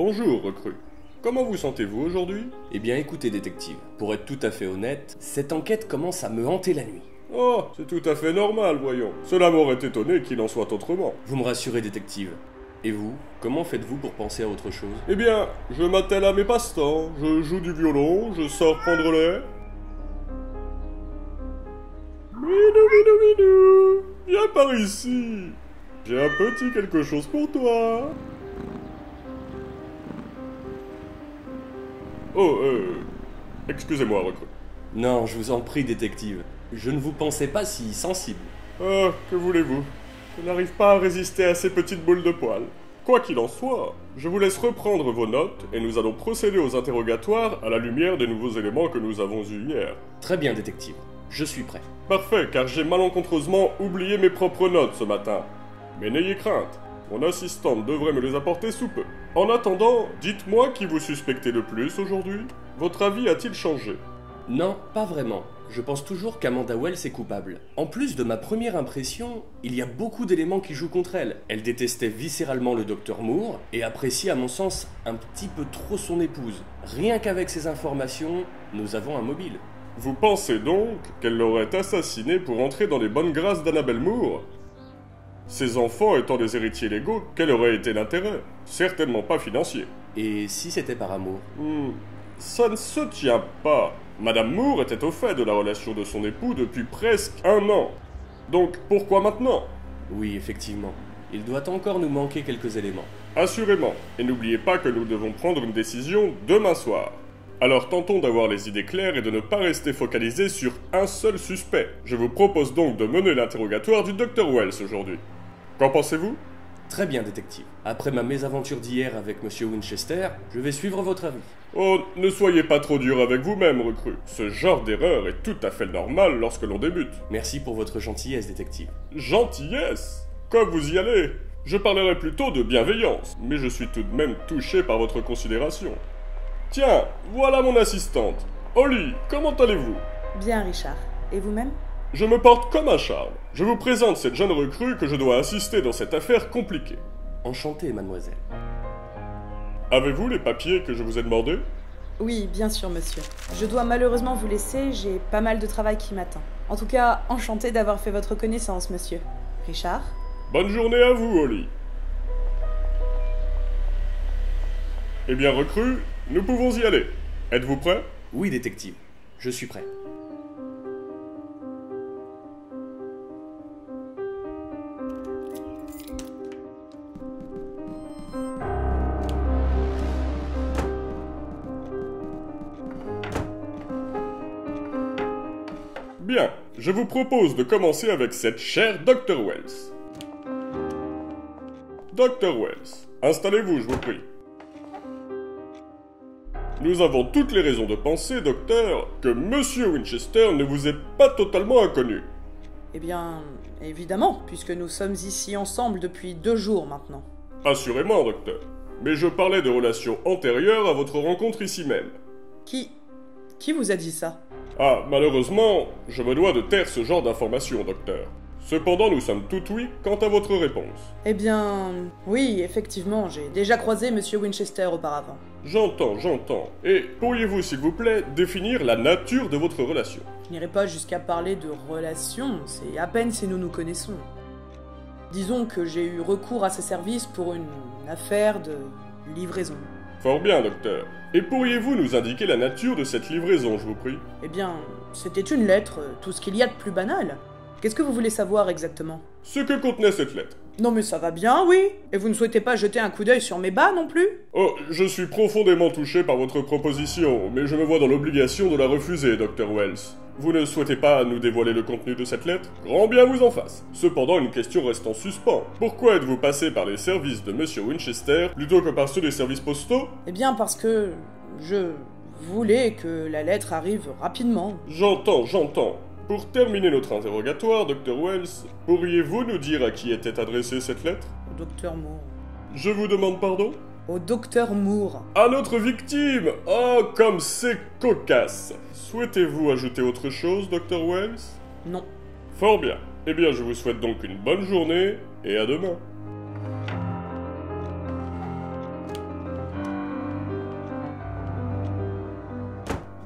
Bonjour, recrue. Comment vous sentez-vous aujourd'hui? Eh bien écoutez, détective, pour être tout à fait honnête, cette enquête commence à me hanter la nuit. Oh, c'est tout à fait normal, voyons. Cela m'aurait étonné qu'il en soit autrement. Vous me rassurez, détective. Et vous, comment faites-vous pour penser à autre chose? Eh bien, je m'attelle à mes passe-temps. Je joue du violon, je sors prendre l'air. Minou, viens par ici. J'ai un petit quelque chose pour toi. Oh, excusez-moi, recrue. Non, je vous en prie, détective. Je ne vous pensais pas si sensible. Ah, que voulez-vous? Je n'arrive pas à résister à ces petites boules de poils. Quoi qu'il en soit, je vous laisse reprendre vos notes et nous allons procéder aux interrogatoires à la lumière des nouveaux éléments que nous avons eus hier. Très bien, détective. Je suis prêt. Parfait, car j'ai malencontreusement oublié mes propres notes ce matin. Mais n'ayez crainte, mon assistante devrait me les apporter sous peu. En attendant, dites-moi qui vous suspectez le plus aujourd'hui. Votre avis a-t-il changé? Non, pas vraiment. Je pense toujours qu'Amanda Wells est coupable. En plus de ma première impression, il y a beaucoup d'éléments qui jouent contre elle. Elle détestait viscéralement le docteur Moore et appréciait à mon sens un petit peu trop son épouse. Rien qu'avec ces informations, nous avons un mobile. Vous pensez donc qu'elle l'aurait assassiné pour entrer dans les bonnes grâces d'Annabelle Moore? Ses enfants étant des héritiers légaux, quel aurait été l'intérêt? Certainement pas financier. Et si c'était par amour? Ça ne se tient pas. Madame Moore était au fait de la relation de son époux depuis presque 1 an. Donc pourquoi maintenant? Oui, effectivement. Il doit encore nous manquer quelques éléments. Assurément. Et n'oubliez pas que nous devons prendre une décision demain soir. Alors tentons d'avoir les idées claires et de ne pas rester focalisés sur un seul suspect. Je vous propose donc de mener l'interrogatoire du Dr Wells aujourd'hui. Qu'en pensez-vous? Très bien, détective. Après ma mésaventure d'hier avec Monsieur Winchester, je vais suivre votre avis. Oh, ne soyez pas trop dur avec vous-même, recrue. Ce genre d'erreur est tout à fait normal lorsque l'on débute. Merci pour votre gentillesse, détective. Gentillesse? Comme vous y allez? Je parlerais plutôt de bienveillance, mais je suis tout de même touché par votre considération. Tiens, voilà mon assistante. Holly, comment allez-vous? Bien, Richard. Et vous-même? Je me porte comme un charme. Je vous présente cette jeune recrue que je dois assister dans cette affaire compliquée. Enchanté, mademoiselle. Avez-vous les papiers que je vous ai demandés? Oui, bien sûr, monsieur. Je dois malheureusement vous laisser, j'ai pas mal de travail qui m'attend. En tout cas, enchanté d'avoir fait votre connaissance, monsieur. Richard? Bonne journée à vous, Holly. Eh bien, recrue, nous pouvons y aller. Êtes-vous prêt? Oui, détective. Je suis prêt. Bien, je vous propose de commencer avec cette chère Dr Wells. Dr Wells, installez-vous, je vous prie. Nous avons toutes les raisons de penser, docteur, que Monsieur Winchester ne vous est pas totalement inconnu. Eh bien, évidemment, puisque nous sommes ici ensemble depuis 2 jours maintenant. Assurément, docteur. Mais je parlais de relations antérieures à votre rencontre ici même. Qui vous a dit ça? Ah, malheureusement, je me dois de taire ce genre d'informations, docteur. Cependant, nous sommes tout oui quant à votre réponse. Eh bien, oui, effectivement, j'ai déjà croisé monsieur Winchester auparavant. J'entends. Et pourriez-vous, s'il vous plaît, définir la nature de votre relation? Je n'irai pas jusqu'à parler de relation, c'est à peine si nous nous connaissons. Disons que j'ai eu recours à ses services pour une affaire de livraison. Fort bien, docteur. Et pourriez-vous nous indiquer la nature de cette livraison, je vous prie? Eh bien, c'était une lettre, tout ce qu'il y a de plus banal. Qu'est-ce que vous voulez savoir exactement? Ce que contenait cette lettre. Non mais ça va bien, oui. Et vous ne souhaitez pas jeter un coup d'œil sur mes bas non plus? Oh, je suis profondément touché par votre proposition, mais je me vois dans l'obligation de la refuser, Dr Wells. Vous ne souhaitez pas nous dévoiler le contenu de cette lettre? Grand bien vous en fasse. Cependant, une question reste en suspens. Pourquoi êtes-vous passé par les services de Monsieur Winchester plutôt que par ceux des services postaux? Eh bien parce que je voulais que la lettre arrive rapidement. J'entends. Pour terminer notre interrogatoire, Dr Wells, pourriez-vous nous dire à qui était adressée cette lettre? Au docteur Moore. Je vous demande pardon? Au docteur Moore. À notre victime! Oh, comme c'est cocasse! Souhaitez-vous ajouter autre chose, Dr Wells? Non. Fort bien. Eh bien, je vous souhaite donc une bonne journée, et à demain.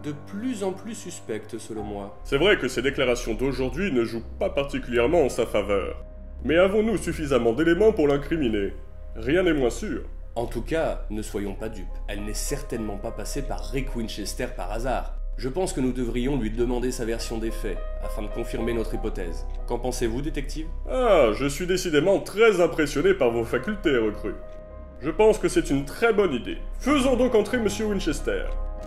de plus en plus suspecte selon moi. C'est vrai que ces déclarations d'aujourd'hui ne jouent pas particulièrement en sa faveur. Mais avons-nous suffisamment d'éléments pour l'incriminer? Rien n'est moins sûr. En tout cas, ne soyons pas dupes, elle n'est certainement pas passée par Rick Winchester par hasard. Je pense que nous devrions lui demander sa version des faits, afin de confirmer notre hypothèse. Qu'en pensez-vous, détective? Ah, je suis décidément très impressionné par vos facultés, recrue. Je pense que c'est une très bonne idée. Faisons donc entrer Monsieur Winchester.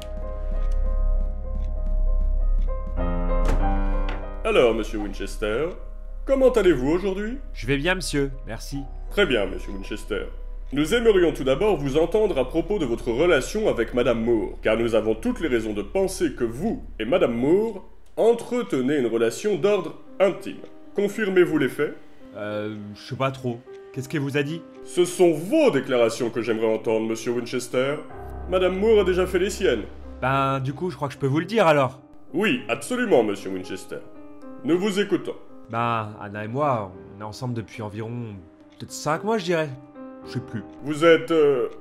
Alors, Monsieur Winchester, comment allez-vous aujourd'hui? Je vais bien, monsieur, merci. Très bien, Monsieur Winchester. Nous aimerions tout d'abord vous entendre à propos de votre relation avec Madame Moore, car nous avons toutes les raisons de penser que vous et Madame Moore entretenez une relation d'ordre intime. Confirmez-vous les faits? Je sais pas trop. Qu'est-ce qu'elle vous a dit? Ce sont vos déclarations que j'aimerais entendre, Monsieur Winchester. Madame Moore a déjà fait les siennes. Ben, du coup, je crois que je peux vous le dire alors. Oui, absolument, Monsieur Winchester. Nous vous écoutons. Ben, Anna et moi, on est ensemble depuis environ... peut-être 5 mois, je dirais. Je sais plus. Vous êtes...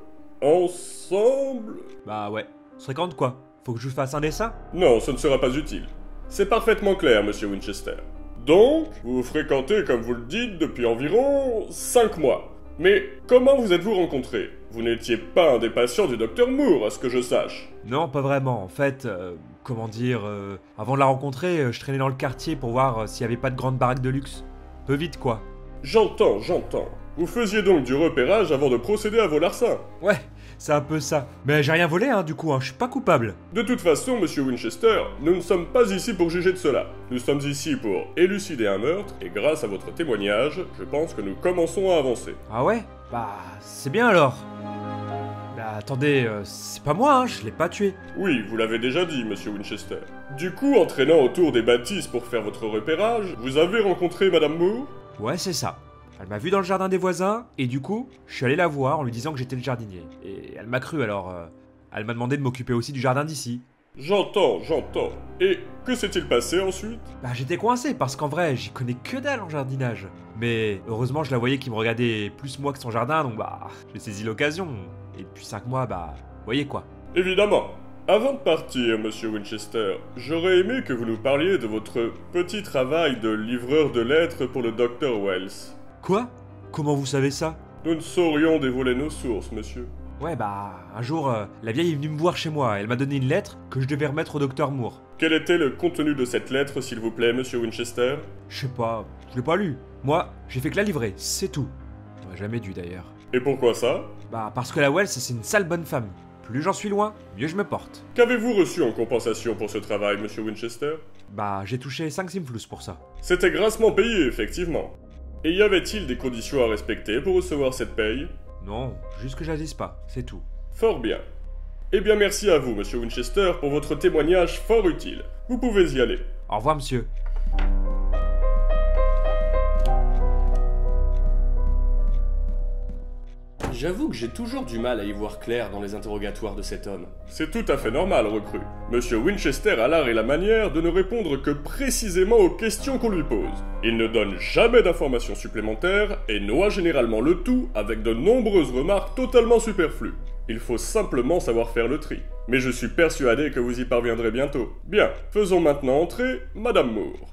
ensemble? Bah ouais. On se fréquente quoi? Faut que je vous fasse un dessin? Non, ce ne sera pas utile. C'est parfaitement clair, Monsieur Winchester. Donc, vous vous fréquentez, comme vous le dites, depuis environ 5 mois. Mais comment vous êtes-vous rencontrés? Vous n'étiez pas un des patients du Dr Moore, à ce que je sache. Non, pas vraiment. En fait, comment dire... avant de la rencontrer, je traînais dans le quartier pour voir s'il y avait pas de grande baraque de luxe. Peu vite quoi. J'entends. Vous faisiez donc du repérage avant de procéder à vos larcins. Ouais, c'est un peu ça. Mais j'ai rien volé, hein, du coup, hein, je suis pas coupable. De toute façon, Monsieur Winchester, nous ne sommes pas ici pour juger de cela. Nous sommes ici pour élucider un meurtre, et grâce à votre témoignage, je pense que nous commençons à avancer. Ah ouais? Bah, c'est bien alors. Bah attendez, c'est pas moi, hein, je l'ai pas tué. Oui, vous l'avez déjà dit, Monsieur Winchester. Du coup, en traînant autour des bâtisses pour faire votre repérage, vous avez rencontré Madame Moore? Ouais, c'est ça. Elle m'a vu dans le jardin des voisins, et du coup, je suis allé la voir en lui disant que j'étais le jardinier. Et elle m'a cru alors, elle m'a demandé de m'occuper aussi du jardin d'ici. J'entends. Et que s'est-il passé ensuite? Bah j'étais coincé, parce qu'en vrai, j'y connais que dalle en jardinage. Mais heureusement, je la voyais qui me regardait plus moi que son jardin, donc bah, j'ai saisi l'occasion. Et depuis 5 mois, bah, vous voyez quoi. Évidemment. Avant de partir, Monsieur Winchester, j'aurais aimé que vous nous parliez de votre petit travail de livreur de lettres pour le Dr Wells. Quoi? Comment vous savez ça? Nous ne saurions dévoiler nos sources, monsieur. Ouais bah, un jour, la vieille est venue me voir chez moi, elle m'a donné une lettre que je devais remettre au docteur Moore. Quel était le contenu de cette lettre, s'il vous plaît, Monsieur Winchester? Je sais pas, je l'ai pas lu. Moi, j'ai fait que la livrer, c'est tout. J'aurais jamais dû d'ailleurs. Et pourquoi ça? Bah parce que la Wells, c'est une sale bonne femme. Plus j'en suis loin, mieux je me porte. Qu'avez-vous reçu en compensation pour ce travail, Monsieur Winchester? Bah, j'ai touché 5 simflous pour ça. C'était grassement payé, effectivement. Et y avait-il des conditions à respecter pour recevoir cette paye? Non, juste que j'agisse pas, c'est tout. Fort bien. Eh bien merci à vous, Monsieur Winchester, pour votre témoignage fort utile. Vous pouvez y aller. Au revoir, monsieur. J'avoue que j'ai toujours du mal à y voir clair dans les interrogatoires de cet homme. C'est tout à fait normal, recrue. Monsieur Winchester a l'art et la manière de ne répondre que précisément aux questions qu'on lui pose. Il ne donne jamais d'informations supplémentaires et noie généralement le tout avec de nombreuses remarques totalement superflues. Il faut simplement savoir faire le tri. Mais je suis persuadé que vous y parviendrez bientôt. Bien, faisons maintenant entrer Madame Moore.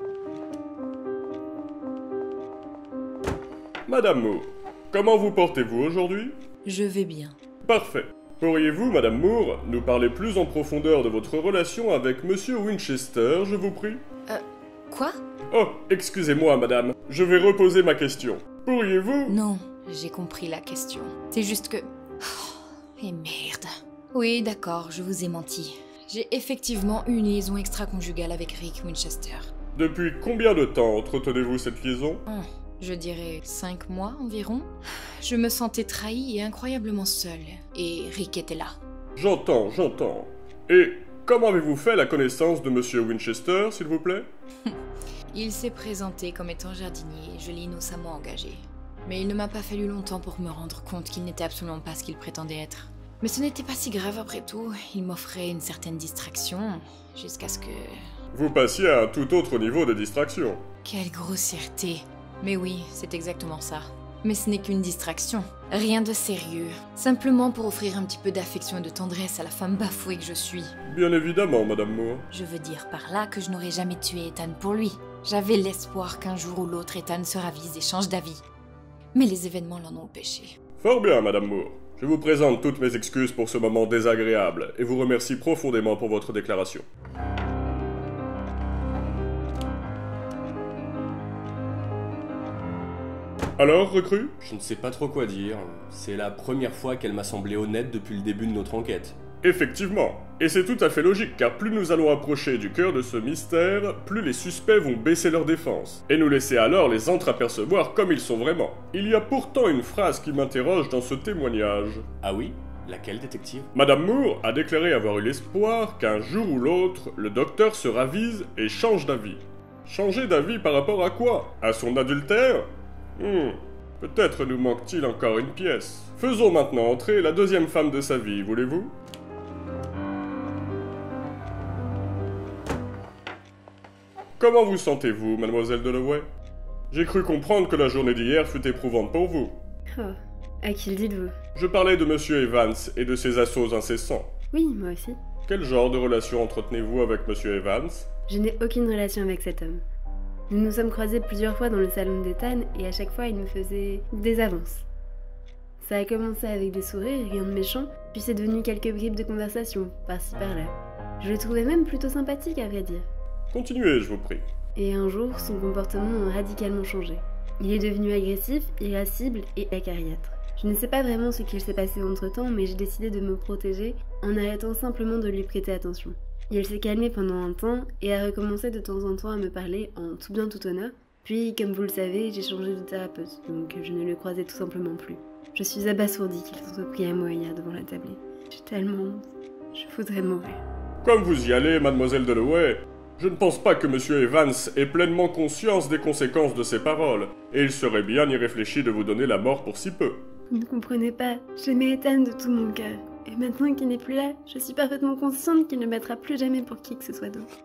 Madame Moore, comment vous portez-vous aujourd'hui? Je vais bien. Parfait. Pourriez-vous, Madame Moore, nous parler plus en profondeur de votre relation avec Monsieur Winchester, je vous prie? Quoi? Oh, excusez-moi, Madame. Je vais reposer ma question. Pourriez-vous... Non, j'ai compris la question. C'est juste que... Oh, et merde. Oui, d'accord, je vous ai menti. J'ai effectivement eu une liaison extra-conjugale avec Rick Winchester. Depuis combien de temps entretenez-vous cette liaison? Je dirais 5 mois environ. Je me sentais trahie et incroyablement seule. Et Rick était là. J'entends. Et comment avez-vous fait la connaissance de Monsieur Winchester, s'il vous plaît? Il s'est présenté comme étant jardinier et je l'ai innocemment engagé. Mais il ne m'a pas fallu longtemps pour me rendre compte qu'il n'était absolument pas ce qu'il prétendait être. Mais ce n'était pas si grave après tout. Il m'offrait une certaine distraction, jusqu'à ce que... Vous passiez à un tout autre niveau de distraction. Quelle grossièreté. Mais oui, c'est exactement ça. Mais ce n'est qu'une distraction. Rien de sérieux. Simplement pour offrir un petit peu d'affection et de tendresse à la femme bafouée que je suis. Bien évidemment, Madame Moore. Je veux dire par là que je n'aurais jamais tué Ethan pour lui. J'avais l'espoir qu'un jour ou l'autre Ethan se ravise et change d'avis. Mais les événements l'en ont empêché. Fort bien, Madame Moore. Je vous présente toutes mes excuses pour ce moment désagréable et vous remercie profondément pour votre déclaration. Alors, recrue? Je ne sais pas trop quoi dire. C'est la première fois qu'elle m'a semblé honnête depuis le début de notre enquête. Effectivement. Et c'est tout à fait logique, car plus nous allons approcher du cœur de ce mystère, plus les suspects vont baisser leur défense, et nous laisser alors les entreapercevoir comme ils sont vraiment. Il y a pourtant une phrase qui m'interroge dans ce témoignage. Ah oui? Laquelle, détective? Madame Moore a déclaré avoir eu l'espoir qu'un jour ou l'autre, le docteur se ravise et change d'avis. Changer d'avis par rapport à quoi? À son adultère? Peut-être nous manque-t-il encore une pièce. Faisons maintenant entrer la deuxième femme de sa vie, voulez-vous? Comment vous sentez-vous, mademoiselle Dalloway? J'ai cru comprendre que la journée d'hier fut éprouvante pour vous. Oh, à qui le dites-vous? Je parlais de Monsieur Evans et de ses assauts incessants. Oui, moi aussi. Quel genre de relation entretenez-vous avec Monsieur Evans? Je n'ai aucune relation avec cet homme. Nous nous sommes croisés plusieurs fois dans le salon d'Ethan et à chaque fois il me faisait des avances. Ça a commencé avec des sourires, rien de méchant, puis c'est devenu quelques bribes de conversation, par-ci par-là. Je le trouvais même plutôt sympathique à vrai dire. Continuez, je vous prie. Et un jour, son comportement a radicalement changé. Il est devenu agressif, irascible et acariâtre. Je ne sais pas vraiment ce qu'il s'est passé entre-temps, mais j'ai décidé de me protéger en arrêtant simplement de lui prêter attention. Il s'est calmé pendant un temps et a recommencé de temps en temps à me parler en tout bien tout honneur. Puis, comme vous le savez, j'ai changé de thérapeute, donc je ne le croisais tout simplement plus. Je suis abasourdie qu'il soit pris à moi hier devant la tablée. J'ai tellement honte. Je voudrais mourir. Comme vous y allez, mademoiselle Dalloway, je ne pense pas que Monsieur Evans ait pleinement conscience des conséquences de ses paroles, et il serait bien irréfléchi de vous donner la mort pour si peu. Vous ne comprenez pas, j'aimais Ethan de tout mon cœur. Et maintenant qu'il n'est plus là, je suis parfaitement consciente qu'il ne battra plus jamais pour qui que ce soit d'autre.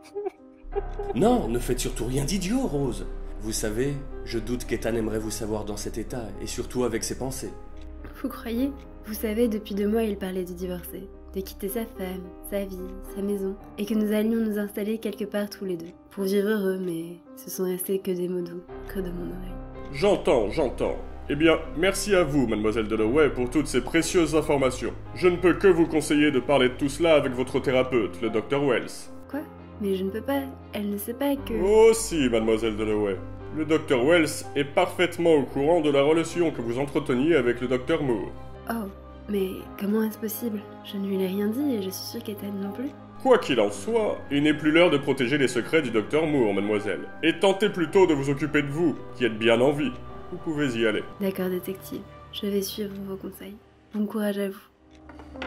Non, ne faites surtout rien d'idiot, Rose. Vous savez, je doute qu'Ethan aimerait vous savoir dans cet état, et surtout avec ses pensées. Vous croyez? Vous savez, depuis 2 mois, il parlait de divorcer, de quitter sa femme, sa vie, sa maison, et que nous allions nous installer quelque part tous les deux, pour vivre heureux, mais ce sont restés que des mots doux, près de mon oreille. J'entends. Eh bien, merci à vous, mademoiselle Dalloway, pour toutes ces précieuses informations. Je ne peux que vous conseiller de parler de tout cela avec votre thérapeute, le Dr. Wells. Quoi? Mais je ne peux pas, elle ne sait pas que... Oh si, mademoiselle Dalloway. Le Dr. Wells est parfaitement au courant de la relation que vous entreteniez avec le Dr. Moore. Oh, mais comment est-ce possible? Je ne lui ai rien dit et je suis sûre qu'Ethan non plus. Quoi qu'il en soit, il n'est plus l'heure de protéger les secrets du Dr. Moore, mademoiselle. Et tentez plutôt de vous occuper de vous, qui êtes bien en vie. Vous pouvez y aller. D'accord, détective. Je vais suivre vos conseils. Bon courage à vous.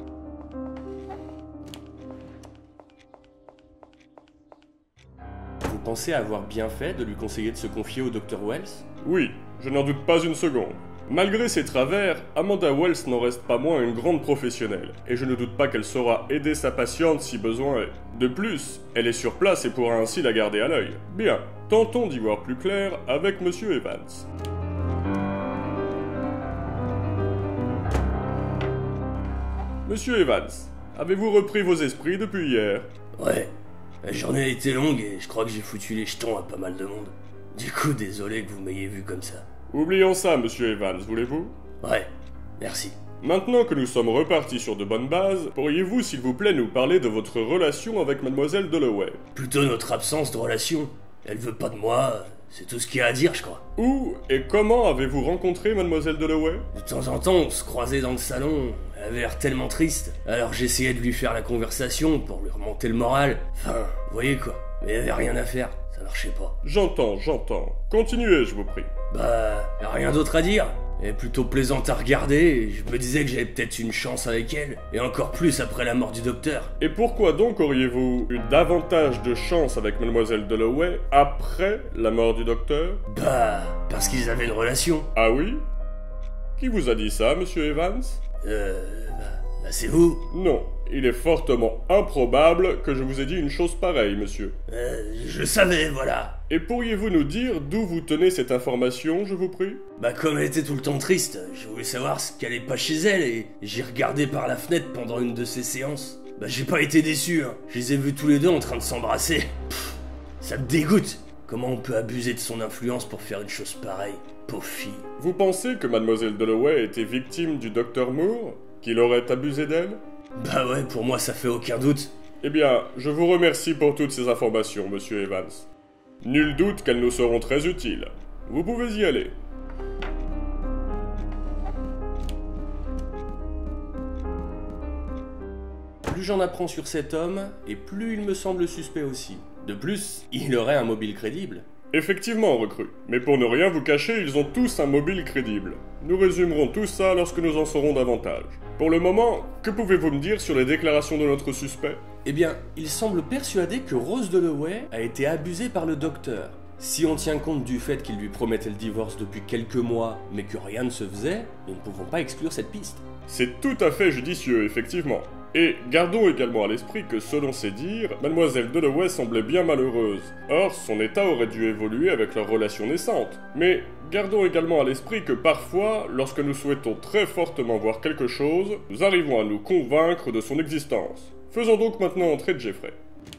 Vous pensez avoir bien fait de lui conseiller de se confier au Dr. Wells? Oui, je n'en doute pas une seconde. Malgré ses travers, Amanda Wells n'en reste pas moins une grande professionnelle, et je ne doute pas qu'elle saura aider sa patiente si besoin est. De plus, elle est sur place et pourra ainsi la garder à l'œil. Bien, tentons d'y voir plus clair avec Monsieur Evans. Monsieur Evans, avez-vous repris vos esprits depuis hier? Ouais, la journée a été longue et je crois que j'ai foutu les jetons à pas mal de monde. Du coup, désolé que vous m'ayez vu comme ça. Oublions ça, Monsieur Evans, voulez-vous? Ouais, merci. Maintenant que nous sommes repartis sur de bonnes bases, pourriez-vous s'il vous plaît nous parler de votre relation avec Mademoiselle Dalloway? Plutôt notre absence de relation. Elle veut pas de moi, c'est tout ce qu'il y a à dire, je crois. Où et comment avez-vous rencontré Mademoiselle Dalloway? De temps en temps, on se croisait dans le salon, elle avait l'air tellement triste. Alors j'essayais de lui faire la conversation pour lui remonter le moral. Enfin, vous voyez quoi. Mais il y avait rien à faire, ça marchait pas. J'entends. Continuez, je vous prie. Bah, y a rien d'autre à dire. Elle est plutôt plaisante à regarder, et je me disais que j'avais peut-être une chance avec elle, et encore plus après la mort du docteur. Et pourquoi donc auriez-vous eu davantage de chance avec Mademoiselle Dalloway après la mort du docteur? Bah, parce qu'ils avaient une relation. Ah oui? Qui vous a dit ça, Monsieur Evans? Bah c'est vous. Non, il est fortement improbable que je vous ai dit une chose pareille, monsieur. Je savais, voilà. Et pourriez-vous nous dire d'où vous tenez cette information, je vous prie? Bah comme elle était tout le temps triste, je voulais savoir ce qu'elle est pas chez elle et j'ai regardé par la fenêtre pendant une de ses séances. Bah j'ai pas été déçu, hein. Je les ai vus tous les deux en train de s'embrasser. Ça me dégoûte. Comment on peut abuser de son influence pour faire une chose pareille? Pauvre fille. Vous pensez que Mademoiselle Dalloway était victime du Dr Moore? Qu'il aurait abusé d'elle? Bah ouais, pour moi ça fait aucun doute. Eh bien, je vous remercie pour toutes ces informations, monsieur Evans. Nul doute qu'elles nous seront très utiles. Vous pouvez y aller. Plus j'en apprends sur cet homme, et plus il me semble suspect aussi. De plus, il aurait un mobile crédible. Effectivement, recrue. Mais pour ne rien vous cacher, ils ont tous un mobile crédible. Nous résumerons tout ça lorsque nous en saurons davantage. Pour le moment, que pouvez-vous me dire sur les déclarations de notre suspect? Eh bien, il semble persuadé que Rose Dalloway a été abusée par le docteur. Si on tient compte du fait qu'il lui promettait le divorce depuis quelques mois, mais que rien ne se faisait, nous ne pouvons pas exclure cette piste. C'est tout à fait judicieux, effectivement. Et gardons également à l'esprit que, selon ses dires, Mademoiselle Dalloway semblait bien malheureuse. Or, son état aurait dû évoluer avec leur relation naissante. Mais gardons également à l'esprit que parfois, lorsque nous souhaitons très fortement voir quelque chose, nous arrivons à nous convaincre de son existence. Faisons donc maintenant entrer Jeffrey.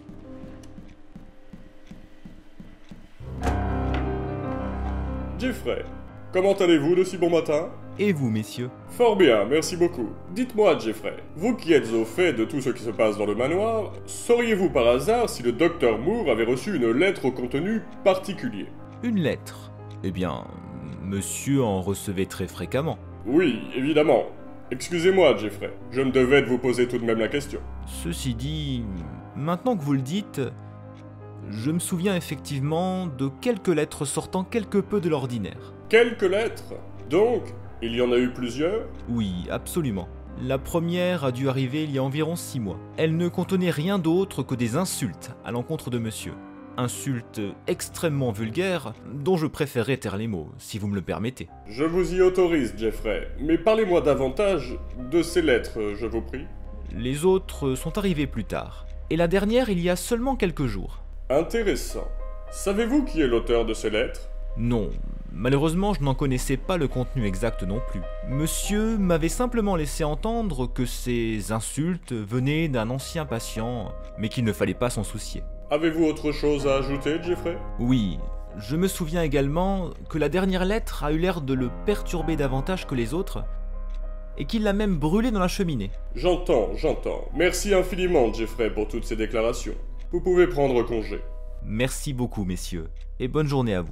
Jeffrey, comment allez-vous de si bon matin? Et vous, messieurs? Fort bien, merci beaucoup. Dites-moi, Jeffrey, vous qui êtes au fait de tout ce qui se passe dans le manoir, sauriez-vous par hasard si le Dr Moore avait reçu une lettre au contenu particulier? Une lettre? Eh bien, monsieur en recevait très fréquemment. Oui, évidemment. Excusez-moi, Jeffrey, je me devais de vous poser tout de même la question. Ceci dit, maintenant que vous le dites, je me souviens effectivement de quelques lettres sortant quelque peu de l'ordinaire. Quelques lettres? Donc, il y en a eu plusieurs? Oui, absolument. La première a dû arriver il y a environ 6 mois. Elle ne contenait rien d'autre que des insultes à l'encontre de monsieur. Insultes extrêmement vulgaires, dont je préférerais taire les mots, si vous me le permettez. Je vous y autorise, Jeffrey, mais parlez-moi davantage de ces lettres, je vous prie. Les autres sont arrivées plus tard, et la dernière il y a seulement quelques jours. Intéressant. Savez-vous qui est l'auteur de ces lettres? Non, malheureusement je n'en connaissais pas le contenu exact non plus. Monsieur m'avait simplement laissé entendre que ces insultes venaient d'un ancien patient, mais qu'il ne fallait pas s'en soucier. Avez-vous autre chose à ajouter, Jeffrey? Oui, je me souviens également que la dernière lettre a eu l'air de le perturber davantage que les autres, et qu'il l'a même brûlé dans la cheminée. J'entends. Merci infiniment, Jeffrey, pour toutes ces déclarations. Vous pouvez prendre congé. Merci beaucoup, messieurs, et bonne journée à vous.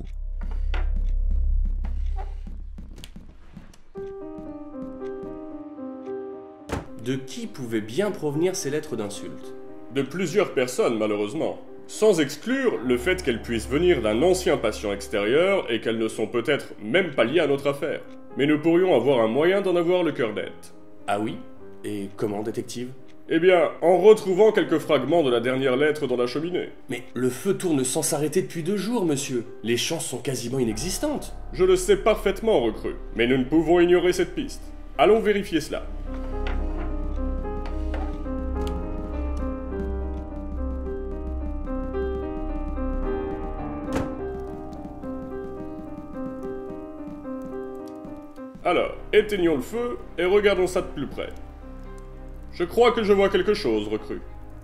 De qui pouvaient bien provenir ces lettres d'insultes? De plusieurs personnes, malheureusement. Sans exclure le fait qu'elles puissent venir d'un ancien patient extérieur et qu'elles ne sont peut-être même pas liées à notre affaire. Mais nous pourrions avoir un moyen d'en avoir le cœur net. Ah oui? Et comment, détective? Eh bien, en retrouvant quelques fragments de la dernière lettre dans la cheminée. Mais le feu tourne sans s'arrêter depuis 2 jours, monsieur. Les chances sont quasiment inexistantes. Je le sais parfaitement, recrue. Mais nous ne pouvons ignorer cette piste. Allons vérifier cela. Alors, éteignons le feu et regardons ça de plus près. Je crois que je vois quelque chose, recrue.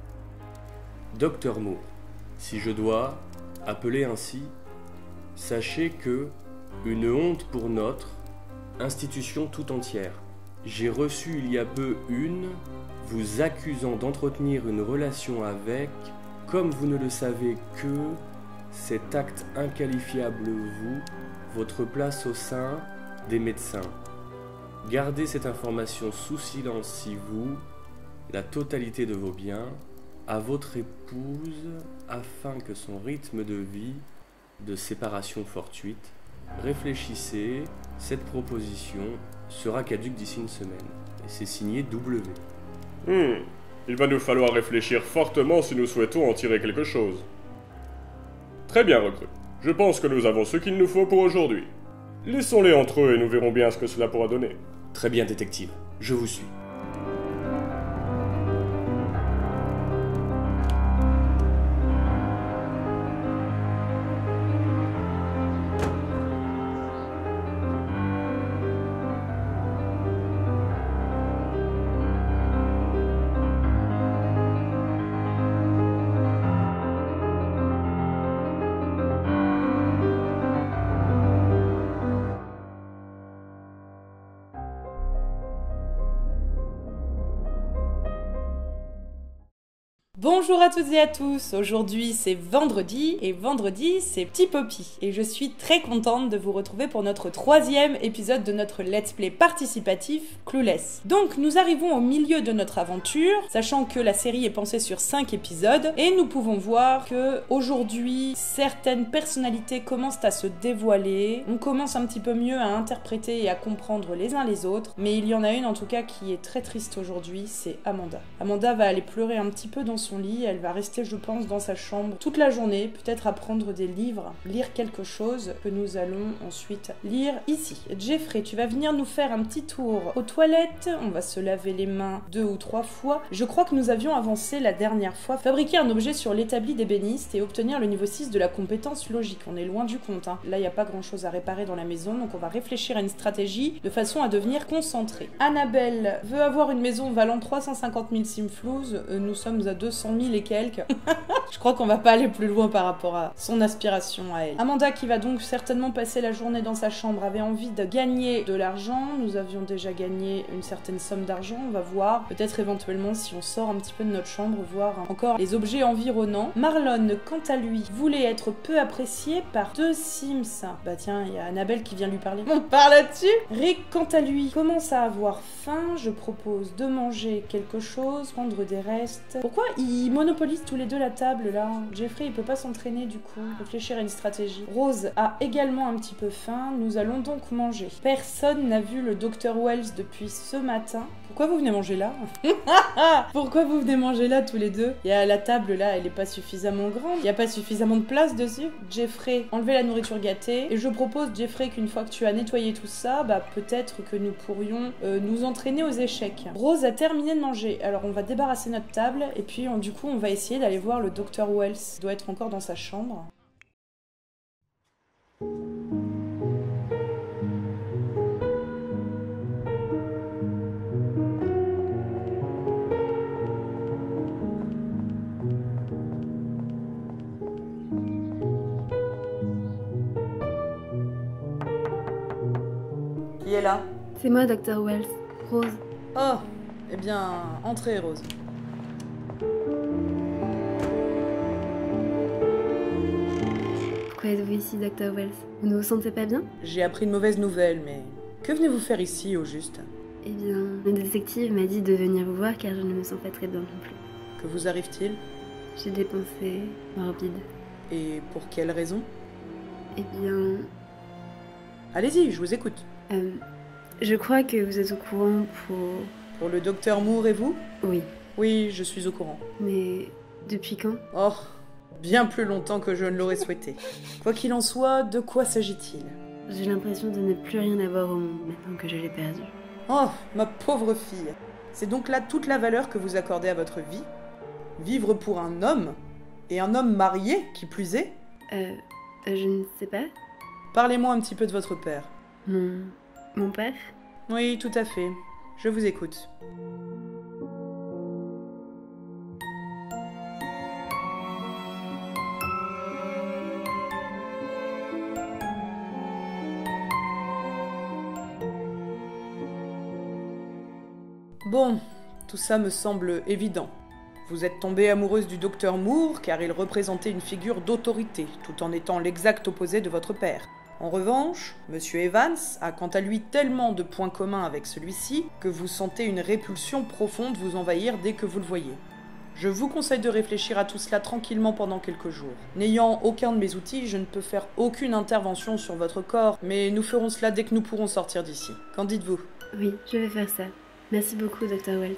Dr Moore, si je dois appeler ainsi, sachez que une honte pour notre institution tout entière. J'ai reçu il y a peu vous accusant d'entretenir une relation avec, comme vous ne le savez que, cet acte inqualifiable votre place au sein des médecins. Gardez cette information sous silence si vous, la totalité de vos biens, à votre épouse, afin que son rythme de vie, de séparation fortuite, réfléchissez, cette proposition sera caduque d'ici une semaine. Et c'est signé W. Il va nous falloir réfléchir fortement si nous souhaitons en tirer quelque chose. Très bien, recrue. Je pense que nous avons ce qu'il nous faut pour aujourd'hui. Laissons-les entre eux et nous verrons bien ce que cela pourra donner. Très bien, détective. Je vous suis. Bonjour à toutes et à tous, aujourd'hui c'est vendredi et vendredi c'est Petit Poppy et je suis très contente de vous retrouver pour notre 3e épisode de notre let's play participatif Clueless. Donc nous arrivons au milieu de notre aventure, sachant que la série est pensée sur 5 épisodes et nous pouvons voir que aujourd'hui certaines personnalités commencent à se dévoiler, on commence un petit peu mieux à interpréter et à comprendre les uns les autres, mais il y en a une en tout cas qui est très triste aujourd'hui, c'est Amanda. Amanda va aller pleurer un petit peu dans son lit, elle va rester je pense dans sa chambre toute la journée, peut-être apprendre des livres, lire quelque chose que nous allons ensuite lire ici. Jeffrey, tu vas venir nous faire un petit tour aux toilettes, on va se laver les mains 2 ou 3 fois. Je crois que nous avions avancé la dernière fois, fabriquer un objet sur l'établi d'ébéniste et obtenir le niveau 6 de la compétence logique. On est loin du compte, hein. Là il n'y a pas grand chose à réparer dans la maison, donc on va réfléchir à une stratégie de façon à devenir concentré. Annabelle veut avoir une maison valant 350 000 simflouz, nous sommes à 200 000 et quelques. Je crois qu'on va pas aller plus loin par rapport à son aspiration à elle. Amanda, qui va donc certainement passer la journée dans sa chambre, avait envie de gagner de l'argent. Nous avions déjà gagné une certaine somme d'argent. On va voir, peut-être éventuellement, si on sort un petit peu de notre chambre, voir encore les objets environnants. Marlon, quant à lui, voulait être peu apprécié par 2 Sims. Bah tiens, il y a Annabelle qui vient lui parler. On parle là-dessus. Rick, quant à lui, commence à avoir faim. Je propose de manger quelque chose, prendre des restes. Pourquoi ils monopolisent tous les deux la table là? Jeffrey il peut pas s'entraîner du coup, réfléchir à une stratégie. Rose a également un petit peu faim, nous allons donc manger. Personne n'a vu le Dr Wells depuis ce matin. Pourquoi vous venez manger là? Pourquoi vous venez manger là tous les deux? Il y a la table là, elle est pas suffisamment grande, il y a pas suffisamment de place dessus. Jeffrey, enlevez la nourriture gâtée et je propose Jeffrey qu'une fois que tu as nettoyé tout ça, bah peut-être que nous pourrions nous entraîner aux échecs. Rose a terminé de manger, alors on va débarrasser notre table et puis du coup on va essayer d'aller voir le Dr Wells. Il doit être encore dans sa chambre. Qui est là? C'est moi, Dr Wells. Rose. Oh, eh bien, entrez, Rose. Pourquoi êtes-vous ici, Dr Wells? Vous ne vous sentez pas bien? J'ai appris une mauvaise nouvelle, mais que venez-vous faire ici, au juste? Eh bien, le détective m'a dit de venir vous voir car je ne me sens pas très bien non plus. Que vous arrive-t-il? J'ai des pensées morbides. Et pour quelle raison? Eh bien... Allez-y, je vous écoute. Je crois que vous êtes au courant Pour le docteur Moore et vous? Oui. Oui, je suis au courant. Mais depuis quand? Oh, bien plus longtemps que je ne l'aurais souhaité. Quoi qu'il en soit, de quoi s'agit-il? J'ai l'impression de ne plus rien avoir au monde maintenant que je l'ai perdu. Oh, ma pauvre fille. C'est donc là toute la valeur que vous accordez à votre vie? Vivre pour un homme? Et un homme marié, qui plus est? Je ne sais pas. Parlez-moi un petit peu de votre père. Mon père? Oui, tout à fait. Je vous écoute. Bon, tout ça me semble évident. Vous êtes tombée amoureuse du docteur Moore car il représentait une figure d'autorité, tout en étant l'exact opposé de votre père. En revanche, Monsieur Evans a quant à lui tellement de points communs avec celui-ci que vous sentez une répulsion profonde vous envahir dès que vous le voyez. Je vous conseille de réfléchir à tout cela tranquillement pendant quelques jours. N'ayant aucun de mes outils, je ne peux faire aucune intervention sur votre corps, mais nous ferons cela dès que nous pourrons sortir d'ici. Qu'en dites-vous? Oui, je vais faire ça. Merci beaucoup, Dr Wells.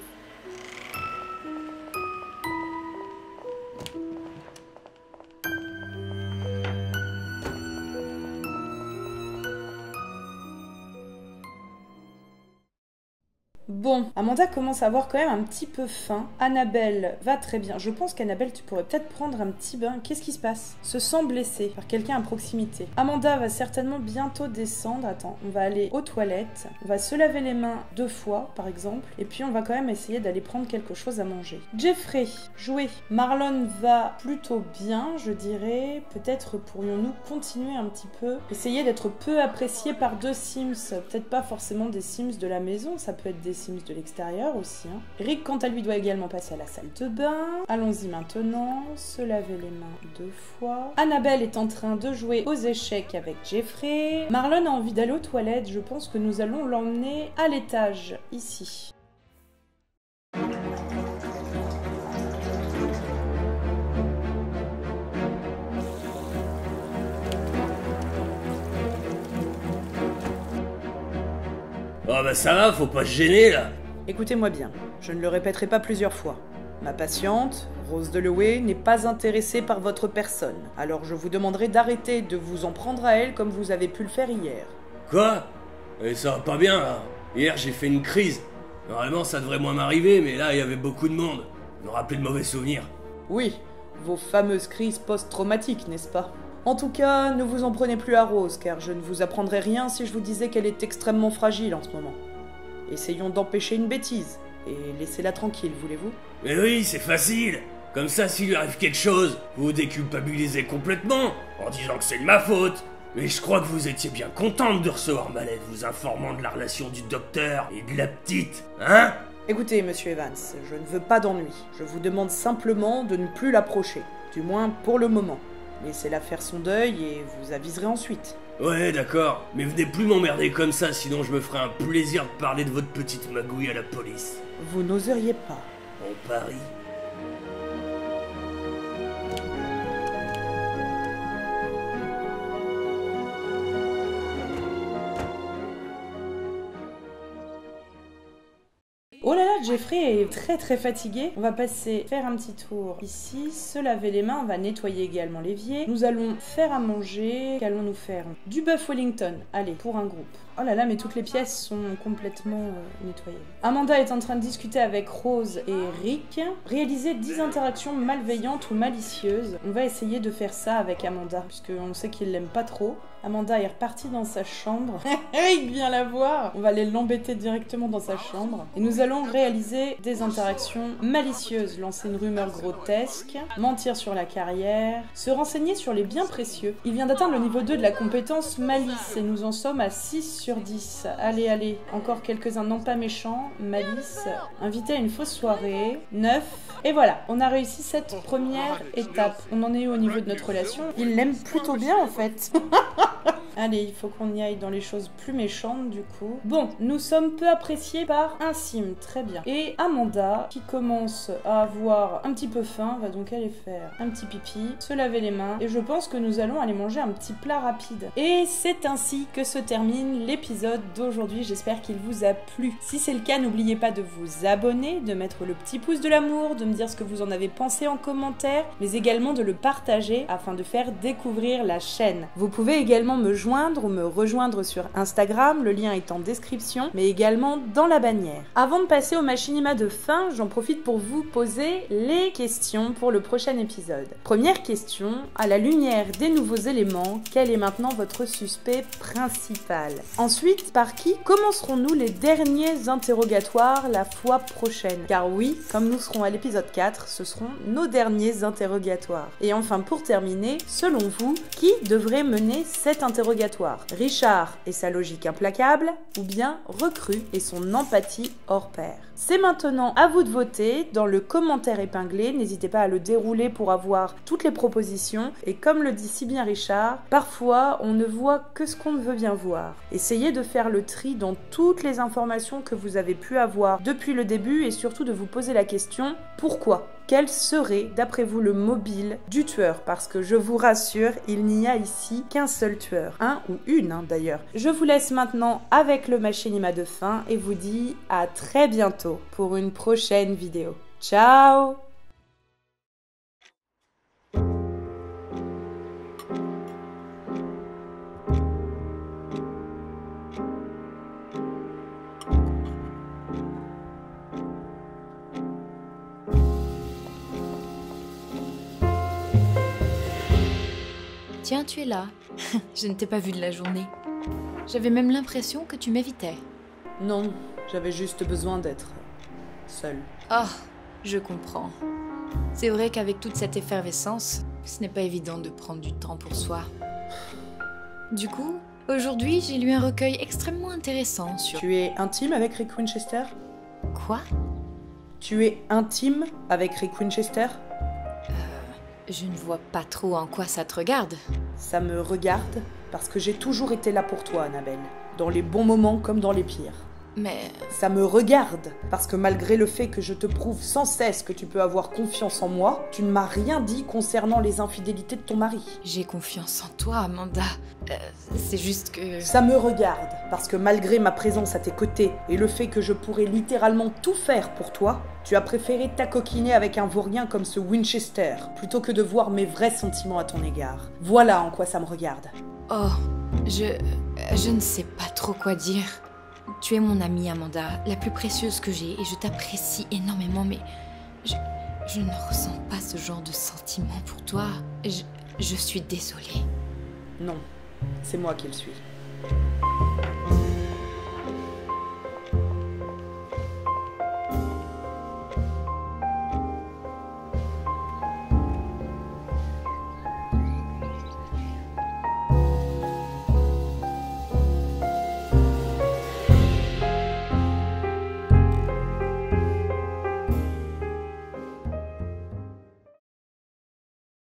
Bon, Amanda commence à avoir quand même un petit peu faim. Annabelle va très bien. Je pense qu'Annabelle, tu pourrais peut-être prendre un petit bain. Qu'est-ce qui se passe? Se sent blessée par quelqu'un à proximité. Amanda va certainement bientôt descendre. Attends, on va aller aux toilettes. On va se laver les mains 2 fois, par exemple. Et puis on va quand même essayer d'aller prendre quelque chose à manger. Jeffrey, jouer. Marlon va plutôt bien, je dirais. Peut-être pourrions-nous continuer un petit peu. Essayer d'être peu apprécié par 2 Sims. Peut-être pas forcément des Sims de la maison, ça peut être des Sims Sims de l'extérieur aussi. Hein. Rick, quant à lui, doit également passer à la salle de bain. Allons-y maintenant, se laver les mains 2 fois. Annabelle est en train de jouer aux échecs avec Jeffrey. Marlon a envie d'aller aux toilettes, je pense que nous allons l'emmener à l'étage, ici. Oh bah ça va, faut pas se gêner là. Écoutez-moi bien, je ne le répéterai pas plusieurs fois. Ma patiente, Rose Dalloway, n'est pas intéressée par votre personne. Alors je vous demanderai d'arrêter de vous en prendre à elle comme vous avez pu le faire hier. Quoi? Ça va pas bien là. Hier j'ai fait une crise. Normalement ça devrait moins m'arriver, mais là il y avait beaucoup de monde. Me rappeler de mauvais souvenirs. Oui, vos fameuses crises post-traumatiques, n'est-ce pas? En tout cas, ne vous en prenez plus à Rose, car je ne vous apprendrai rien si je vous disais qu'elle est extrêmement fragile en ce moment. Essayons d'empêcher une bêtise, et laissez-la tranquille, voulez-vous? Mais oui, c'est facile. Comme ça, s'il lui arrive quelque chose, vous vous déculpabilisez complètement, en disant que c'est de ma faute. Mais je crois que vous étiez bien contente de recevoir ma lettre vous informant de la relation du docteur et de la petite, hein? Écoutez, monsieur Evans, je ne veux pas d'ennui. Je vous demande simplement de ne plus l'approcher, du moins pour le moment. Laissez-la faire son deuil et vous aviserez ensuite. Ouais, d'accord, mais venez plus m'emmerder comme ça, sinon je me ferai un plaisir de parler de votre petite magouille à la police. Vous n'oseriez pas. On parie. Oh là là, Jeffrey est très fatigué. On va passer faire un petit tour ici, se laver les mains, on va nettoyer également l'évier. Nous allons faire à manger. Qu'allons-nous faire? Du bœuf Wellington, allez, pour un groupe. Oh là là, mais toutes les pièces sont complètement nettoyées. Amanda est en train de discuter avec Rose et Rick. Réaliser 10 interactions malveillantes ou malicieuses. On va essayer de faire ça avec Amanda, puisqu'on sait qu'il l'aime pas trop. Amanda est repartie dans sa chambre. Rick vient la voir. On va aller l'embêter directement dans sa chambre. Et nous allons réaliser des interactions malicieuses. Lancer une rumeur grotesque. Mentir sur la carrière. Se renseigner sur les biens précieux. Il vient d'atteindre le niveau 2 de la compétence malice. Et nous en sommes à 6 sur 10. Allez, allez. Encore quelques-uns non pas méchants. Malice. Inviter à une fausse soirée. 9. Et voilà. On a réussi cette première étape. On en est où au niveau de notre relation? Il l'aime plutôt bien en fait. Allez, il faut qu'on y aille dans les choses plus méchantes du coup. Bon, nous sommes peu appréciés par un sim, très bien. Et Amanda, qui commence à avoir un petit peu faim, va donc aller faire un petit pipi, se laver les mains, et je pense que nous allons aller manger un petit plat rapide. Et c'est ainsi que se termine l'épisode d'aujourd'hui, j'espère qu'il vous a plu. Si c'est le cas, n'oubliez pas de vous abonner, de mettre le petit pouce de l'amour, de me dire ce que vous en avez pensé en commentaire, mais également de le partager afin de faire découvrir la chaîne. Vous pouvez également me joindre ou me rejoindre sur Instagram, le lien est en description, mais également dans la bannière. Avant de passer au machinima de fin, j'en profite pour vous poser les questions pour le prochain épisode. Première question, à la lumière des nouveaux éléments, quel est maintenant votre suspect principal? Ensuite, par qui commencerons-nous les derniers interrogatoires la fois prochaine? Car oui, comme nous serons à l'épisode 4, ce seront nos derniers interrogatoires. Et enfin, pour terminer, selon vous, qui devrait mener cet interrogatoire? Richard et sa logique implacable, ou bien Recrue et son empathie hors pair? C'est maintenant à vous de voter dans le commentaire épinglé, n'hésitez pas à le dérouler pour avoir toutes les propositions, et comme le dit si bien Richard, parfois on ne voit que ce qu'on veut bien voir. Essayez de faire le tri dans toutes les informations que vous avez pu avoir depuis le début et surtout de vous poser la question « Pourquoi ?» Quel serait, d'après vous, le mobile du tueur? Parce que je vous rassure, il n'y a ici qu'un seul tueur. Un ou une, d'ailleurs. Je vous laisse maintenant avec le machinima de fin et vous dis à très bientôt pour une prochaine vidéo. Ciao! Tiens, tu es là. Je ne t'ai pas vu de la journée. J'avais même l'impression que tu m'évitais. Non, j'avais juste besoin d'être seule. Oh, je comprends. C'est vrai qu'avec toute cette effervescence, ce n'est pas évident de prendre du temps pour soi. Du coup, aujourd'hui, j'ai lu un recueil extrêmement intéressant sur... Tu es intime avec Rick Winchester? Quoi? Tu es intime avec Rick Winchester? Je ne vois pas trop en quoi ça te regarde. Ça me regarde parce que j'ai toujours été là pour toi, Annabelle. Dans les bons moments comme dans les pires. Mais... Ça me regarde parce que malgré le fait que je te prouve sans cesse que tu peux avoir confiance en moi, tu ne m'as rien dit concernant les infidélités de ton mari. j'ai confiance en toi, Amanda. C'est juste que... Ça me regarde parce que malgré ma présence à tes côtés et le fait que je pourrais littéralement tout faire pour toi, tu as préféré t'acoquiner avec un vaurien comme ce Winchester plutôt que de voir mes vrais sentiments à ton égard. Voilà en quoi ça me regarde. Oh, je ne sais pas trop quoi dire. Tu es mon amie, Amanda, la plus précieuse que j'ai, et je t'apprécie énormément, mais je ne ressens pas ce genre de sentiment pour toi. Je suis désolée. Non, c'est moi qui le suis.